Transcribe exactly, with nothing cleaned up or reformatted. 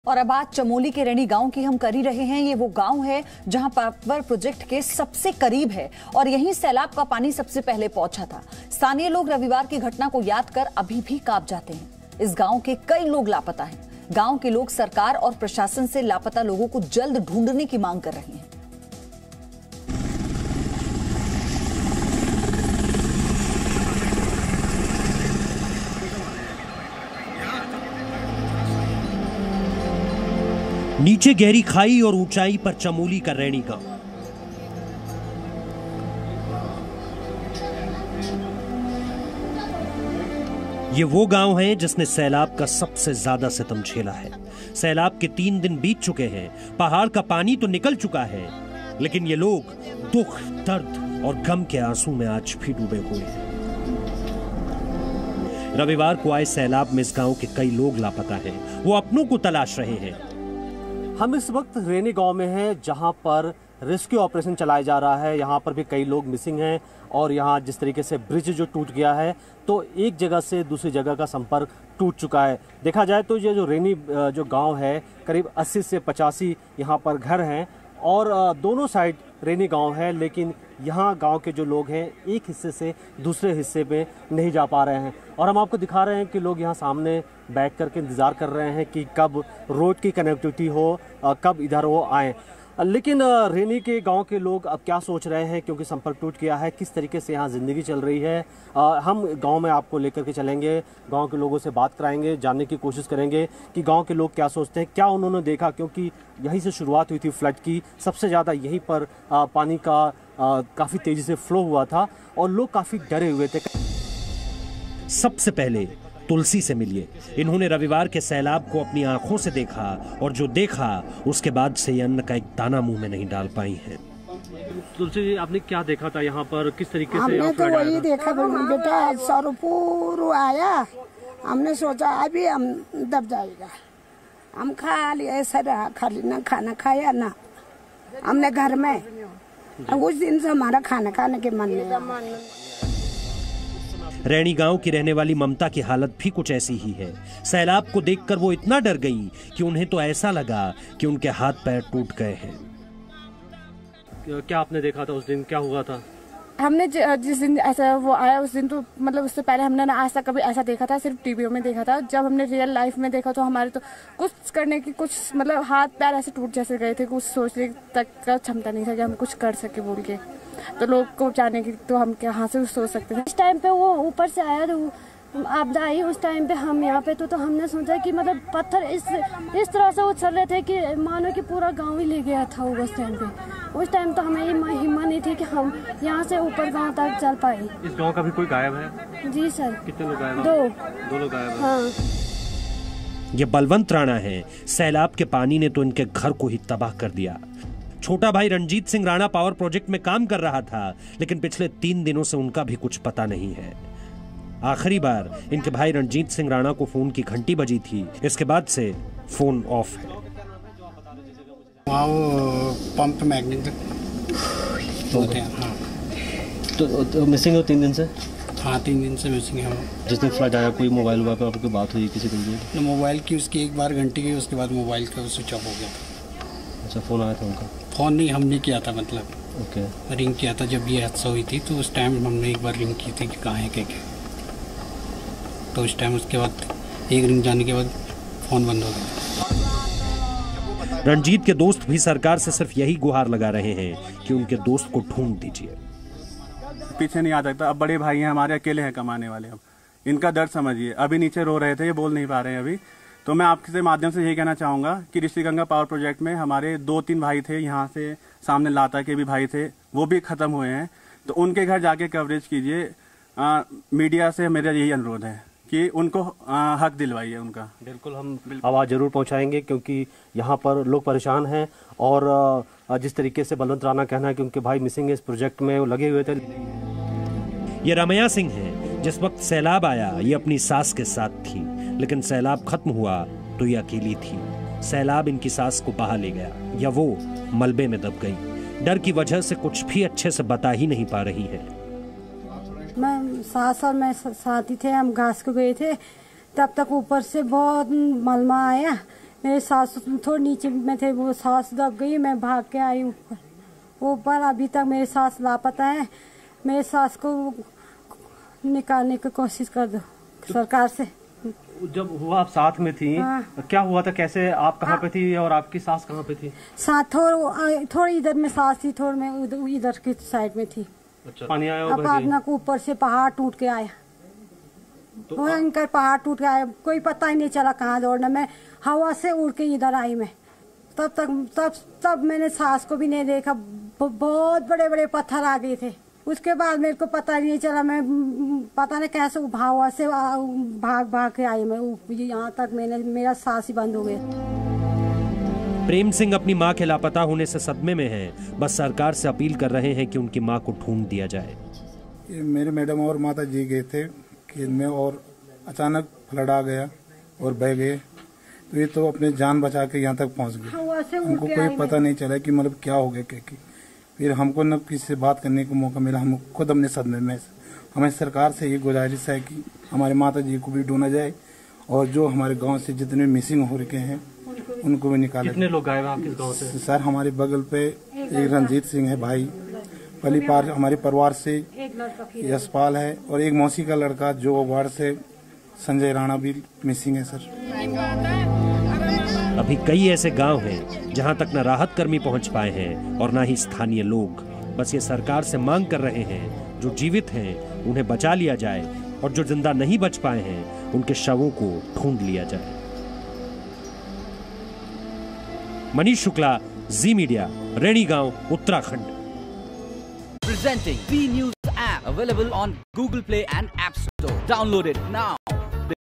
और अब आज चमोली के रैणी गांव की हम कर ही रहे हैं। ये वो गांव है जहां पावर प्रोजेक्ट के सबसे करीब है और यहीं सैलाब का पानी सबसे पहले पहुंचा था। स्थानीय लोग रविवार की घटना को याद कर अभी भी कांप जाते हैं। इस गांव के कई लोग लापता हैं। गांव के लोग सरकार और प्रशासन से लापता लोगों को जल्द ढूंढने की मांग कर रहे हैं। नीचे गहरी खाई और ऊंचाई पर चमोली का रैणी गांव। ये वो गांव है जिसने सैलाब का सबसे ज्यादा सितम झेला है। सैलाब के तीन दिन बीत चुके हैं। पहाड़ का पानी तो निकल चुका है, लेकिन ये लोग दुख, दर्द और गम के आंसू में आज भी डूबे हुए हैं। रविवार को आए सैलाब में इस गांव के कई लोग लापता हैं। वो अपनों को तलाश रहे हैं। हम इस वक्त रैणी गांव में हैं, जहां पर रेस्क्यू ऑपरेशन चलाया जा रहा है। यहां पर भी कई लोग मिसिंग हैं और यहां जिस तरीके से ब्रिज जो टूट गया है, तो एक जगह से दूसरी जगह का संपर्क टूट चुका है। देखा जाए तो ये जो रैणी जो गांव है, करीब अस्सी से पचासी यहां पर घर हैं और दोनों साइड रैणी गांव है, लेकिन यहाँ गांव के जो लोग हैं एक हिस्से से दूसरे हिस्से पे नहीं जा पा रहे हैं। और हम आपको दिखा रहे हैं कि लोग यहाँ सामने बैठ करके इंतज़ार कर रहे हैं कि कब रोड की कनेक्टिविटी हो, कब इधर वो आए। लेकिन रैणी के गांव के लोग अब क्या सोच रहे हैं, क्योंकि संपर्क टूट गया है, किस तरीके से यहाँ ज़िंदगी चल रही है। आ, हम गांव में आपको लेकर के चलेंगे, गांव के लोगों से बात कराएंगे, जानने की कोशिश करेंगे कि गांव के लोग क्या सोचते हैं, क्या उन्होंने देखा, क्योंकि यहीं से शुरुआत हुई थी फ्लड की। सबसे ज़्यादा यहीं पर आ, पानी का काफ़ी तेज़ी से फ्लो हुआ था और लोग काफ़ी डरे हुए थे। सबसे पहले तुलसी से मिलिए। इन्होंने रविवार के सैलाब को अपनी आंखों से देखा और जो देखा उसके बाद से ये अन्न का एक दाना मुंह में नहीं डाल पाई हैं। तुलसी जी, आपने क्या देखा था यहाँ पर, किस तरीके से? हमने तो वही देखा बेटा, सौरपुर आया, हमने सोचा अभी हम दब जाएगा। हम खा लिया, ऐसा रहा, खाली ना खाना खाया ना हमने घर में। उस दिन से हमारा खाना खाने के मन नहीं। रैणी गांव की रहने वाली ममता की हालत भी कुछ ऐसी ही है। सैलाब को देखकर वो इतना डर गई कि उन्हें तो ऐसा लगा कि उनके हाथ पैर टूट गए हैं। क्या आपने देखा था उस दिन, क्या हुआ था? हमने जिस दिन ऐसा वो आया उस दिन तो मतलब उससे पहले हमने ना आज तक कभी ऐसा देखा था, सिर्फ टीवी में देखा था। जब हमने रियल लाइफ में देखा तो हमारे तो कुछ करने की कुछ मतलब हाथ पैर ऐसे टूट जैसे गए थे, कुछ सोचने तक का क्षमता नहीं था कि हम कुछ कर सके बोल के। तो लोग को जाने की तो हम कहाँ से सोच सकते थे। इस टाइम पे वो ऊपर से आया तो आपदा आई, उस टाइम पे हम यहाँ पे तो, तो हमने सोचा कि मतलब पत्थर इस इस तरह से उछल रहे थे कि मानो कि पूरा गांव ही ले गया था उस टाइम पे। उस टाइम तो हमें ये हिम्मत नहीं थी कि हम यहाँ से ऊपर गांव तक चल पाए। इस गांव का भी कोई गायब है? जी सर। कितने लोग गायब? दो दो लोग गायब हैं। हाँ। ये बलवंत राणा है। सैलाब के पानी ने तो इनके घर को ही तबाह कर दिया। छोटा भाई रणजीत सिंह राणा पावर प्रोजेक्ट में काम कर रहा था, लेकिन पिछले तीन दिनों से उनका भी कुछ पता नहीं है। आखिरी बार इनके भाई रणजीत सिंह राणा को फोन की घंटी बजी थी, इसके बाद से फोन ऑफ है। वहाँ वो पंप मैग्नेट बोलते हैं। हाँ। तो, तो मिसिंग हो तीन दिन से? हाँ, तीन दिन से मिसिंग है वो। जिस दिन फ्लड आया कोई मोबाइल वोबाइल पर आपकी बात हुई किसी दिन? मोबाइल की उसकी एक बार घंटी की, उसके बाद मोबाइल का स्विच ऑफ हो गया। अच्छा, फ़ोन आया था उनका? फ़ोन नहीं, हमने किया था, मतलब ओके रिंग किया था। जब ये हादसा हुई थी तो उस टाइम हमने एक बार रिंग की थी कि कहाँ है क्या क्या, तो उस टाइम उसके बाद एक रिंग जाने के बाद फ़ोन बंद हो गया। रणजीत के दोस्त भी सरकार से सिर्फ यही गुहार लगा रहे हैं कि उनके दोस्त को ढूंढ दीजिए। पीछे नहीं आ सकता, अब बड़े भाई हैं हमारे, अकेले हैं कमाने वाले। अब इनका दर्द समझिए। अभी नीचे रो रहे थे, ये बोल नहीं पा रहे हैं अभी। तो मैं आपके माध्यम से यही कहना चाहूँगा कि ऋषिगंगा पावर प्रोजेक्ट में हमारे दो तीन भाई थे, यहाँ से सामने लाता के भी भाई थे, वो भी ख़त्म हुए हैं। तो उनके घर जाके कवरेज कीजिए। मीडिया से मेरा यही अनुरोध है कि उनको आ, हक दिलवाइए उनका। बिल्कुल, हम आवाज़ जरूर पहुंचाएंगे, क्योंकि यहाँ पर लोग परेशान हैं। और आ, जिस तरीके से बलवंत राणा कहना है कि उनके भाई मिसिंग है, इस प्रोजेक्ट में वो लगे हुए थे। ये रमैया सिंह है। जिस वक्त सैलाब आया ये अपनी सास के साथ थी, लेकिन सैलाब खत्म हुआ तो ये अकेली थी। सैलाब इनकी सास को बहा ले गया या वो मलबे में दब गई। डर की वजह से कुछ भी अच्छे से बता ही नहीं पा रही है। मैं सास और मैं साथी थे, हम घास को गए थे, तब तक ऊपर से बहुत मलमा आया। मेरे सास थोड़ी नीचे में थे, वो सास दब गई, मैं भाग के आई ऊपर। ऊपर अभी तक मेरे सास लापता है। मेरे सास को निकालने की कोशिश कर दो सरकार से। जब हुआ आप साथ में थी, हाँ। क्या हुआ था, कैसे, आप कहाँ पे थी और आपकी सास कहाँ पे थी? साथ थोड़ी थोड़ी इधर में सास थी, थोड़ी मैं उधर इधर की साइड में थी। अच्छा, पानी आया अब अपना ऊपर से पहाड़ टूट के आया, तो भयंकर पहाड़ टूट के आया, कोई पता ही नहीं चला कहाँ दौड़ना। मैं हवा से उड़ के इधर आई मैं, तब तक तब तब मैंने सास को भी नहीं देखा। बहुत बड़े बड़े पत्थर आ गए थे। उसके बाद मेरे को पता नहीं चला, मैं पता नहीं कैसे हवा से भाग भाग के आई मैं यहाँ तक, मैंने मेरा सांस ही बंद हो गया। प्रेम सिंह अपनी मां के लापता होने से सदमे में हैं। बस सरकार से अपील कर रहे हैं कि उनकी मां को ढूंढ दिया जाए। मेरे मैडम और माता जी गए थे कि में और अचानक फ्लड आ गया और बह गए, तो ये तो अपने जान बचा के यहाँ तक पहुँच गए। हमको कोई पता नहीं चला कि मतलब क्या हो गया क्या। फिर हमको न किसी से बात करने को मौका मिला, हम खुद अपने सदमे में। हमें सरकार से ये गुजारिश है कि हमारे माता जी को भी ढूंढा जाए और जो हमारे गांव से जितने मिसिंग हो रखे हैं उनको भी निकाला। कितने लोग आए हैं किस गांव से? सर हमारे बगल पे एक रंजीत सिंह है भाई, पली पार हमारे परिवार से यशपाल है, और एक मौसी का लड़का जो वार्ड से संजय राणा भी मिसिंग है सर। अभी कई ऐसे गांव हैं जहां तक न राहत कर्मी पहुंच पाए हैं और न ही स्थानीय लोग। बस ये सरकार से मांग कर रहे हैं जो जीवित हैं उन्हें बचा लिया जाए और जो जिंदा नहीं बच पाए हैं उनके शवों को ढूंढ लिया जाए। मनीष शुक्ला, जी मीडिया, रेणी गांव, Uttarakhand. Presenting B News app available on Google Play and App Store. Download it now.